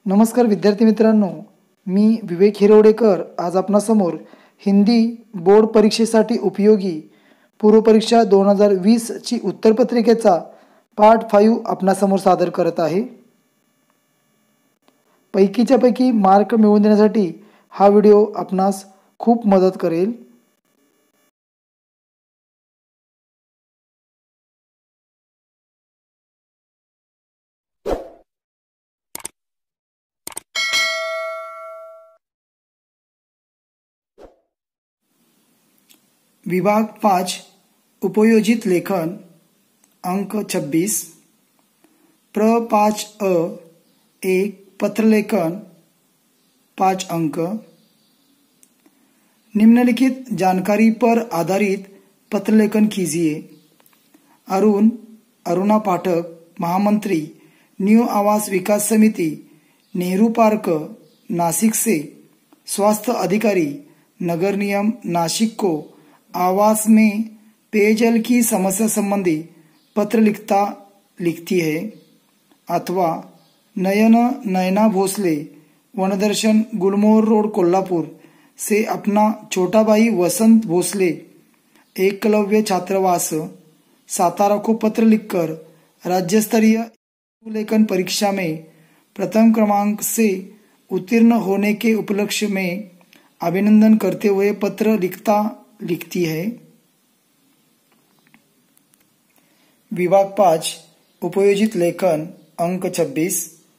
नमस्कार विद्यार्थी मित्रांनो, मी विवेक हिरवडेकर आज आपणासमोर हिंदी बोर्ड परीक्षेसाठी उपयोगी पूर्वपरीक्षा 2020 ची उत्तरपत्रिकेचा पार्ट 5 आपणासमोर सादर करत आहे। पैकीच्या पैकी मार्क मिळवून देण्यासाठी हा व्हिडिओ आपणास खूप मदत करेल। विभाग 5 उपयोजित लेखन अंक 26 प्र 5 एक पत्रलेखन 5 अंक। निम्नलिखित जानकारी पर आधारित पत्रलेखन कीजिए। अरुणा पाठक, महामंत्री, न्यू आवास विकास समिति, नेहरू पार्क, नासिक से स्वास्थ्य अधिकारी, नगर निगम नासिक को आवास में पेयजल की समस्या संबंधी पत्र लिखती है, अथवा नयना भोसले, वनदर्शन, गुलमोहर रोड, कोल्हापुर से अपना छोटा भाई वसंत भोसले, एकलव्य छात्रावास, सातारा को पत्र लिखकर राज्य स्तरीय लेखन परीक्षा में प्रथम क्रमांक से उत्तीर्ण होने के उपलक्ष्य में अभिनंदन करते हुए पत्र लिखती है। विभाग 5 उपयोजित लेखन अंक 26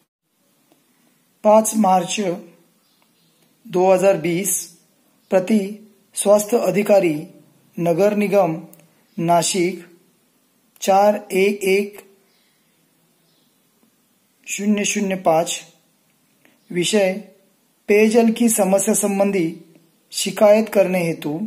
5 मार्च 2020 प्रति स्वास्थ्य अधिकारी, नगर निगम नासिक 411005 विषय पेयजल की समस्या संबंधी शिकायत करने हेतु।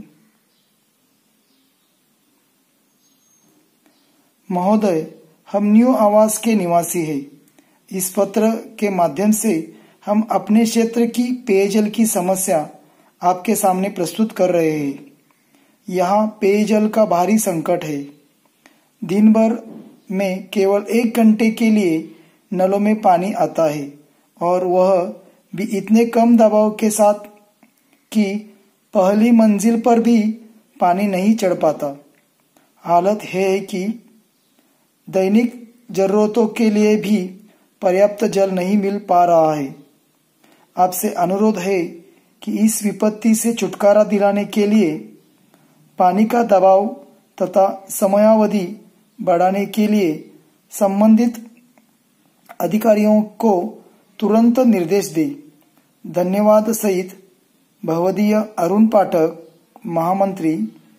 महोदय, हम न्यू आवास के निवासी हैं। इस पत्र के माध्यम से हम अपने क्षेत्र की पेयजल की समस्या आपके सामने प्रस्तुत कर रहे हैं। यहाँ पेयजल का भारी संकट है। दिन भर में केवल 1 घंटे के लिए नलों में पानी आता है, और वह भी इतने कम दबाव के साथ कि पहली मंजिल पर भी पानी नहीं चढ़ पाता। हालत है कि दैनिक जरूरतों के लिए भी पर्याप्त जल नहीं मिल पा रहा है। आपसे अनुरोध है कि इस विपत्ति से छुटकारा दिलाने के लिए पानी का दबाव तथा समयावधि बढ़ाने के लिए संबंधित अधिकारियों को तुरंत निर्देश दे। धन्यवाद सहित भवदीय अरुण पाठक, महामंत्री,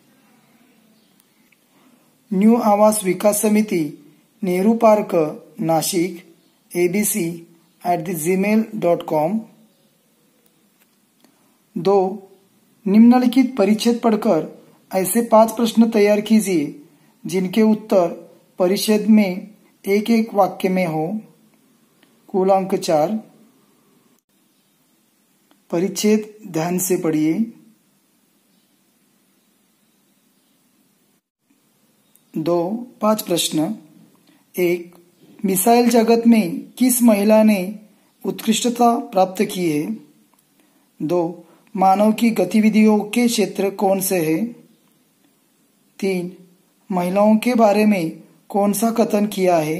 न्यू आवास विकास समिति, नेहरू पार्क, नासिक, abc@gmail.com। 2 निम्नलिखित परिच्छेद पढ़कर ऐसे 5 प्रश्न तैयार कीजिए जिनके उत्तर परिच्छेद में एक वाक्य में हो। कुल अंक 4। परिच्छेद ध्यान से पढ़िए। 2 5 प्रश्न। 1 मिसाइल जगत में किस महिला ने उत्कृष्टता प्राप्त की है? 2 मानव की गतिविधियों के क्षेत्र कौन से हैं? 3 महिलाओं के बारे में कौन सा कथन किया है?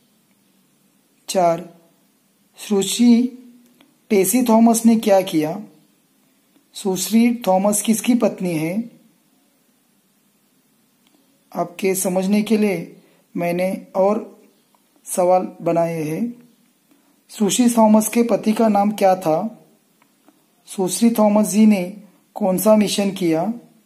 4 सुश्री टेसी थॉमस ने क्या किया? सुश्री थॉमस किसकी पत्नी है? आपके समझने के लिए मैंने और सवाल बनाए हैं। सुश्री थॉमस के पति का नाम क्या था? सुश्री थॉमस जी ने कौन सा मिशन किया?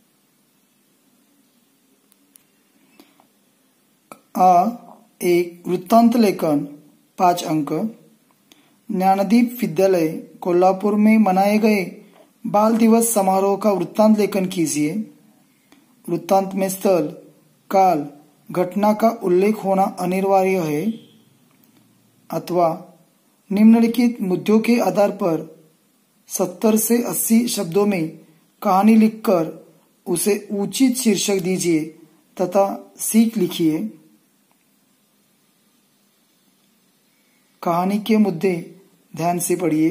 एक वृत्तांत लेखन 5 अंक। ज्ञानदीप विद्यालय कोल्हापुर में मनाए गए बाल दिवस समारोह का वृत्तांत लेखन कीजिए। वृत्तांत में स्थल, काल, घटना का उल्लेख होना अनिवार्य है, अथवा निम्नलिखित मुद्दों के आधार पर 70 से 80 शब्दों में कहानी लिखकर उसे उचित शीर्षक दीजिए तथा सीख लिखिए। कहानी के मुद्दे ध्यान से पढ़िए।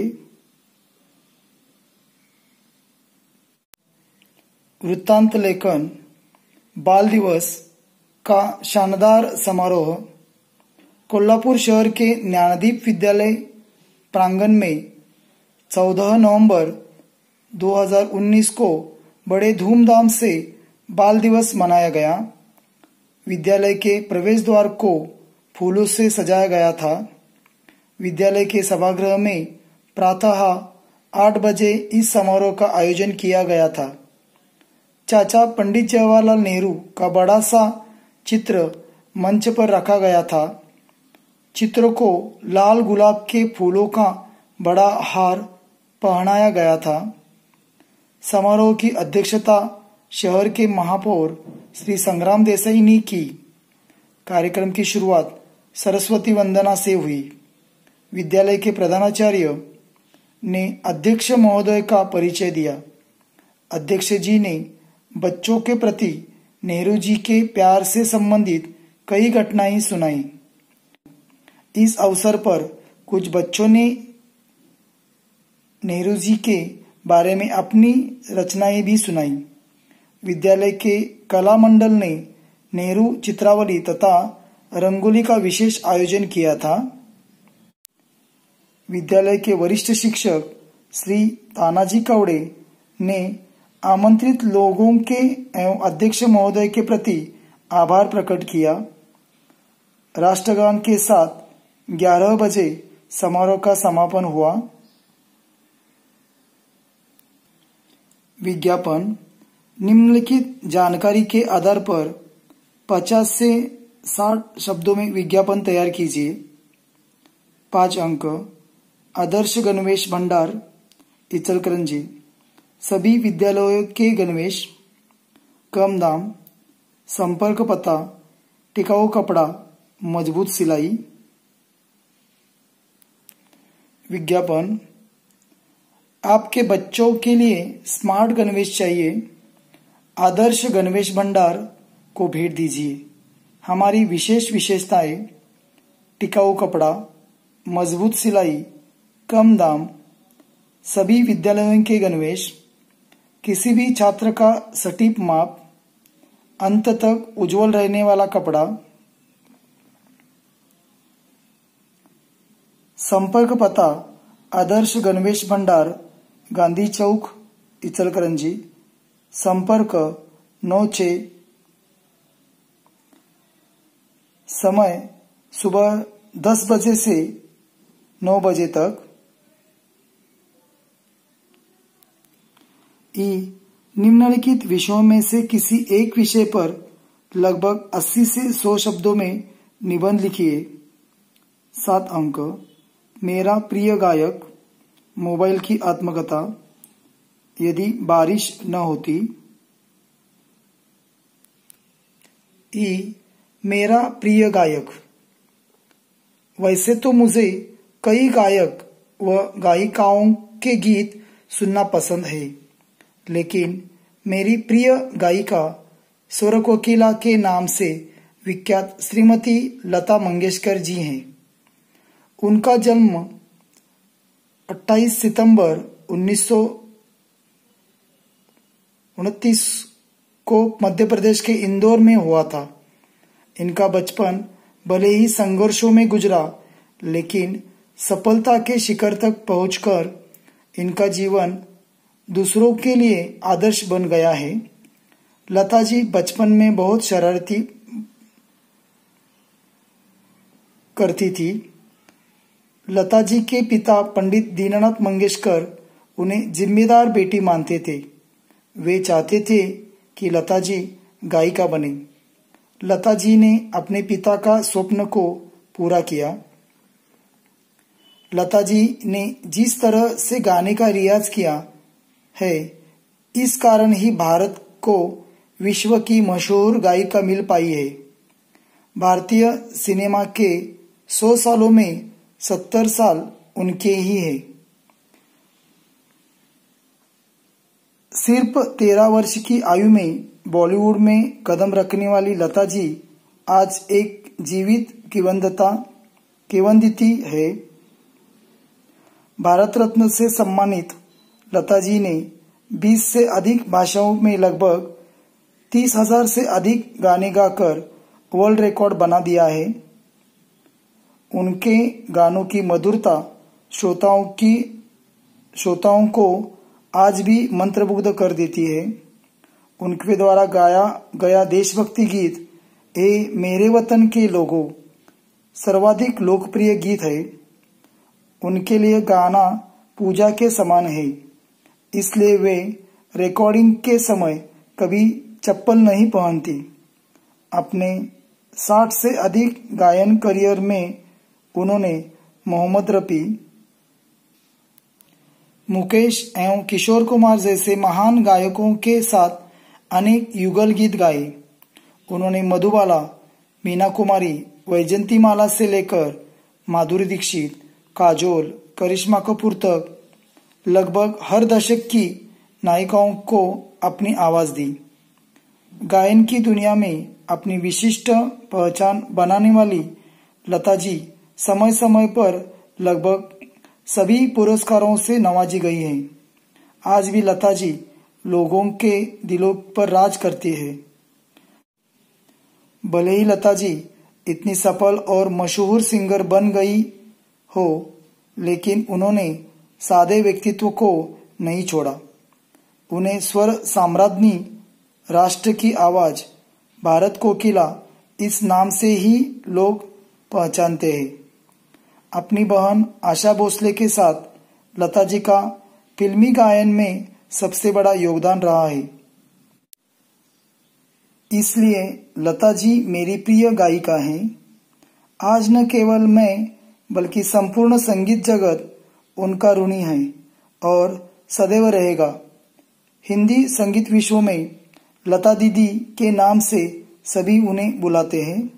वृत्तांत लेखन। बाल दिवस का शानदार समारोह कोल्हापुर शहर के ज्ञानदीप विद्यालय प्रांगण में 14 नवंबर 2019 को बड़े धूमधाम से बाल दिवस मनाया गया। विद्यालय के प्रवेश द्वार को फूलों से सजाया गया था। विद्यालय के सभागृह में प्रातः 8 बजे इस समारोह का आयोजन किया गया था। चाचा पंडित जवाहरलाल नेहरू का बड़ा सा चित्र मंच पर रखा गया था। चित्र को लाल गुलाब के फूलों का बड़ा हार पहनाया गया था। समारोह की अध्यक्षता शहर के महापौर श्री संग्राम देसाई ने की। कार्यक्रम की शुरुआत सरस्वती वंदना से हुई। विद्यालय के प्रधानाचार्य ने अध्यक्ष महोदय का परिचय दिया। अध्यक्ष जी ने बच्चों के प्रति नेहरू जी के प्यार से संबंधित कई घटनाएं सुनाई। इस अवसर पर कुछ बच्चों ने नेहरू जी के बारे में अपनी रचनाएं भी सुनाई। विद्यालय के कला मंडल ने नेहरू चित्रावली तथा रंगोली का विशेष आयोजन किया था। विद्यालय के वरिष्ठ शिक्षक श्री तानाजी कवड़े ने आमंत्रित लोगों के एवं अध्यक्ष महोदय के प्रति आभार प्रकट किया। राष्ट्रगान के साथ 11 बजे समारोह का समापन हुआ। विज्ञापन। निम्नलिखित जानकारी के आधार पर 50 से 60 शब्दों में विज्ञापन तैयार कीजिए। 5 अंक। आदर्श गणवेश भंडार इचलकरंजी। सभी विद्यालयों के गणवेश। कम दाम। संपर्क पता टिकाऊ कपड़ा मजबूत सिलाई। विज्ञापन। आपके बच्चों के लिए स्मार्ट गणवेश चाहिए? आदर्श गणवेश भंडार को भेंट दीजिए। हमारी विशेष विशेषताएं: टिकाऊ कपड़ा, मजबूत सिलाई, कम दाम, सभी विद्यालयों के गणवेश, किसी भी छात्र का सटीक माप, अंत तक उज्जवल रहने वाला कपड़ा। संपर्क पता आदर्श गणवेश भंडार, गांधी चौक, इचलकरंजी। संपर्क 96। समय सुबह 10 बजे से 9 बजे तक। निम्नलिखित विषयों में से किसी एक विषय पर लगभग 80 से 100 शब्दों में निबंध लिखिए। 7 अंक। मेरा प्रिय गायक, मोबाइल की आत्मकथा, यदि बारिश न होती। मेरा प्रिय गायक। वैसे तो मुझे कई गायक व गायिकाओं के गीत सुनना पसंद है, लेकिन मेरी प्रिय गायिका स्वर कोकिला के नाम से विख्यात श्रीमती लता मंगेशकर जी हैं। उनका जन्म 28 सितंबर 1929 को मध्य प्रदेश के इंदौर में हुआ था। इनका बचपन भले ही संघर्षों में गुजरा, लेकिन सफलता के शिखर तक पहुंचकर इनका जीवन दूसरों के लिए आदर्श बन गया है। लता जी बचपन में बहुत शरारती करती थी। लता जी के पिता पंडित दीननाथ मंगेशकर उन्हें जिम्मेदार बेटी मानते थे। वे चाहते थे कि लता जी गायिका बने। लता जी ने अपने पिता का स्वप्न को पूरा किया। लता जी ने जिस तरह से गाने का रियाज किया है, इस कारण ही भारत को विश्व की मशहूर गायिका मिल पाई है। भारतीय सिनेमा के 100 सालों में 70 साल उनके ही हैं। सिर्फ 13 वर्ष की आयु में बॉलीवुड में कदम रखने वाली लता जी आज एक जीवित किंवदंती है। भारत रत्न से सम्मानित लता जी ने 20 से अधिक भाषाओं में लगभग 30,000 से अधिक गाने गाकर वर्ल्ड रिकॉर्ड बना दिया है। उनके गानों की मधुरता श्रोताओं को आज भी मंत्रमुग्ध कर देती है। उनके द्वारा गाया गया देशभक्ति गीत ए मेरे वतन के लोगों सर्वाधिक लोकप्रिय गीत है। उनके लिए गाना पूजा के समान है, इसलिए वे रिकॉर्डिंग के समय कभी चप्पल नहीं पहनती। अपने 60 से अधिक गायन करियर में उन्होंने मोहम्मद रफ़ी, मुकेश एवं किशोर कुमार जैसे महान गायकों के साथ अनेक युगल गीत गाए। उन्होंने मधुबाला, मीना कुमारी, वैजंतीमाला से लेकर माधुरी दीक्षित, काजोल, करिश्मा कपूर तक लगभग हर दशक की नायिकाओं को अपनी आवाज दी। गायन की दुनिया में अपनी विशिष्ट पहचान बनाने वाली लता जी समय समय पर लगभग सभी पुरस्कारों से नवाजी गई हैं। आज भी लता जी लोगों के दिलों पर राज करती है। भले ही लता जी इतनी सफल और मशहूर सिंगर बन गई हो, लेकिन उन्होंने सादे व्यक्तित्व को नहीं छोड़ा। उन्हें स्वर साम्राज्ञी, राष्ट्र की आवाज, भारत कोकिला इस नाम से ही लोग पहचानते हैं। अपनी बहन आशा भोसले के साथ लता जी का फिल्मी गायन में सबसे बड़ा योगदान रहा है। इसलिए लता जी मेरी प्रिय गायिका हैं। आज न केवल मैं बल्कि संपूर्ण संगीत जगत उनका ऋणी है और सदैव रहेगा। हिंदी संगीत विश्व में लता दीदी के नाम से सभी उन्हें बुलाते हैं।